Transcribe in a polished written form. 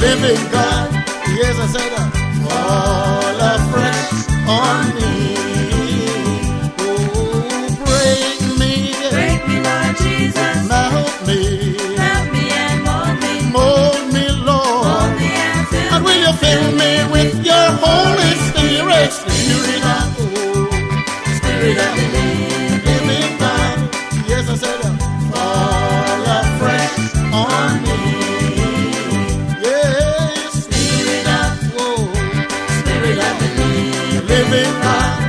living God. Yes, I said, fall afresh on me. Oh, break me, Lord Jesus. melt me, And mold me, Lord. mold me and fill And will you fill me with your Holy Spirit, Spirit of Spirit of the living God. Yes, I said, fall afresh on me. Yes, Spirit of oh, the living God.